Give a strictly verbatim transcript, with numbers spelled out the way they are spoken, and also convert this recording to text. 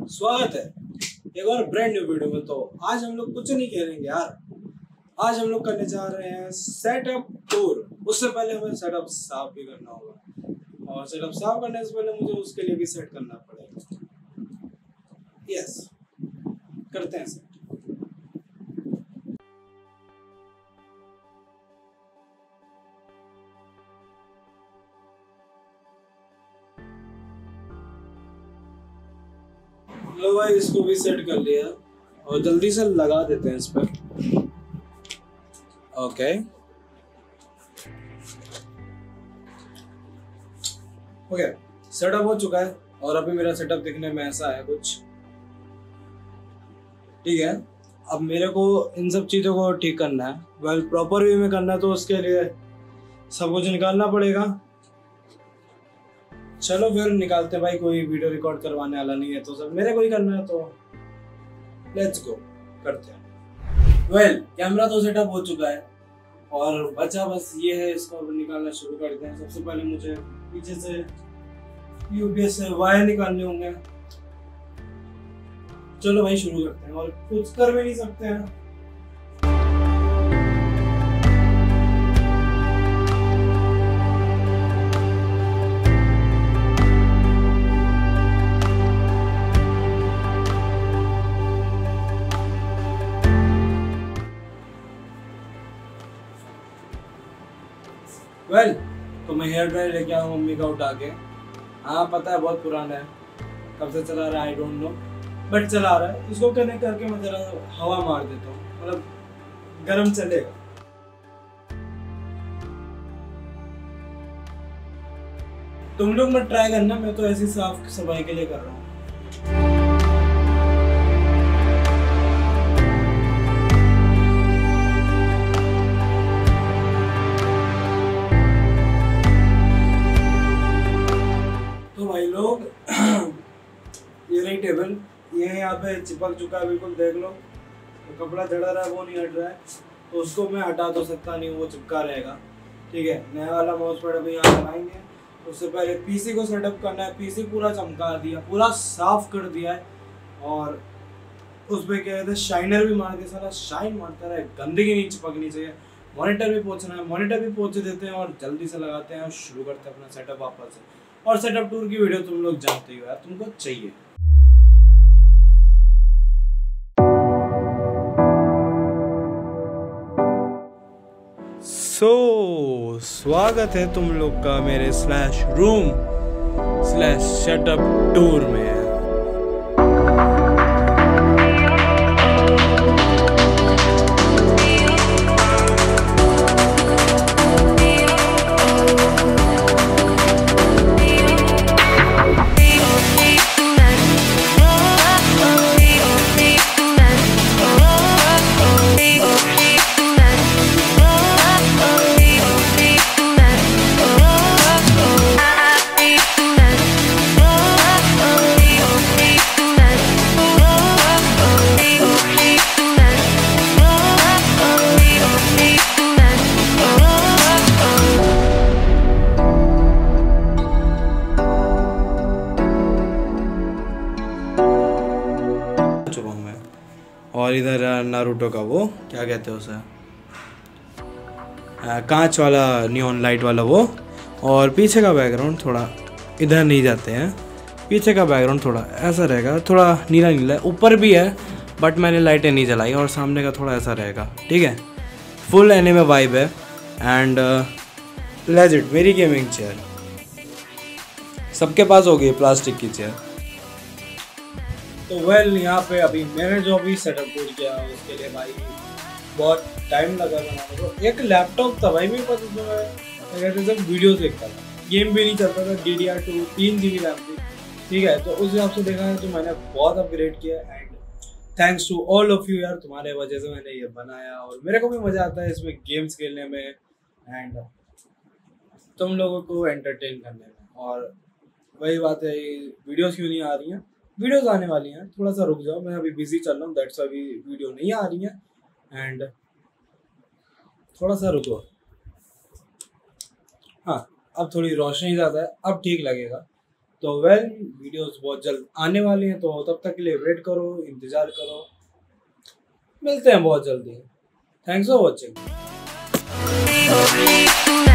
स्वागत है एक और ब्रांड न्यू वीडियो में। तो आज हम लोग कुछ नहीं करेंगे यार, आज हम लोग करने जा रहे हैं सेटअप टूर। उससे पहले हमें सेटअप साफ भी करना होगा और सेटअप साफ करने से पहले मुझे उसके लिए भी सेट करना पड़ेगा। यस, करते हैं सेट। लो भाई, इसको भी सेट कर लिया और जल्दी से लगा देते हैं इस पर। ओके ओके सेटअप हो चुका है और अभी मेरा सेटअप दिखने में ऐसा है कुछ। ठीक है, अब मेरे को इन सब चीज़ों को ठीक करना है, वेल प्रॉपर वे में करना है, तो उसके लिए सब कुछ निकालना पड़ेगा। चलो फिर निकालते भाई, कोई वीडियो रिकॉर्ड करवाने वाला नहीं है तो सब मेरे को ही करना है, तो लेट्स गो करते हैं। वेल कैमरा तो सेटअप हो चुका है और बचा बस ये है, इसको अब निकालना शुरू करते हैं। सबसे पहले मुझे पीछे से यूपीएस से वायर निकालने होंगे। चलो भाई शुरू करते हैं, और कुछ कर भी नहीं सकते हैं। वेल well, तो मैं हेयर ड्रायर लेके आया हूँ मम्मी का उठा के। हाँ पता है बहुत पुराना है, कब से चला रहा है आई डोंट नो, बट चला रहा है। इसको कनेक्ट करके मैं जरा हवा मार देता हूँ, मतलब गर्म चलेगा। तुम लोग मत ट्राई करना, मैं तो ऐसी साफ सफाई के लिए कर रहा हूँ। लोग ये रही टेबल, ये यहाँ पे चिपक चुका है बिल्कुल, देख लो। तो कपड़ा जड़ा रहा है वो नहीं हट रहा है, तो उसको मैं हटा तो सकता नहीं, वो चिपका रहेगा। ठीक है, नया वाला माउस पैड अभी यहाँ लगाएंगे। उससे पहले पीसी को सेटअप करना है। पीसी पूरा चमका दिया, पूरा साफ कर दिया है, और उस पर क्या कहते हैं शाइनर भी मार दिया। सारा शाइन मारता रहे, गंदगी नहीं चिपकनी चाहिए। मॉनिटर भी पोंछना है, मॉनिटर भी पोंछ देते हैं और जल्दी से लगाते हैं और शुरू करते हैं अपना सेटअप वापस से। और सेटअप टूर की वीडियो तुम लोग जानते हो यार, तुमको चाहिए। सो so, स्वागत है तुम लोग का मेरे slash room slash setup tour में। और इधर नारुतो का वो क्या कहते हैं उसे, कांच वाला नियॉन लाइट वाला वो। और पीछे का बैकग्राउंड थोड़ा इधर नहीं जाते हैं, पीछे का बैकग्राउंड थोड़ा ऐसा रहेगा, थोड़ा नीला नीला है। ऊपर भी है बट मैंने लाइटें नहीं जलाई, और सामने का थोड़ा ऐसा रहेगा। ठीक है, फुल एनिमे वाइब है। एंड लेजिट मेरी गेमिंग चेयर, सबके पास होगी प्लास्टिक की चेयर। तो वेल यहाँ पे अभी मैंने जो भी सेटअप किया उसके लिए भाई बहुत टाइम लगा बनाने को। एक लैपटॉप था भाई मेरे पास, उसमें मैं कहते सब वीडियोस देखता था, गेम भी नहीं चलता था। डी डी आर टू तीन जी बी रैम थी। ठीक है, तो उस हिसाब से देखा है तो मैंने बहुत अपग्रेड किया। And thanks to all of you यार, तुम्हारे वजह से मैंने ये बनाया और मेरे को भी मज़ा आता है इसमें गेम्स खेलने में एंड तुम लोगों को एंटरटेन करने में। और वही बात है, वीडियोज़ क्यों नहीं आ रही हैं? वीडियोस आने वाली हैं, थोड़ा सा रुक जाओ, मैं अभी बिजी चल रहा हूँ, दैट्स वाई अभी वीडियो नहीं आ रही है। एंड थोड़ा सा रुको। हाँ, अब थोड़ी रोशनी ज़्यादा है, अब ठीक लगेगा। तो वेल वीडियोस बहुत जल्द आने वाली हैं, तो तब तक के लिए वेट करो, इंतज़ार करो, मिलते हैं बहुत जल्दी। Thanks for watching.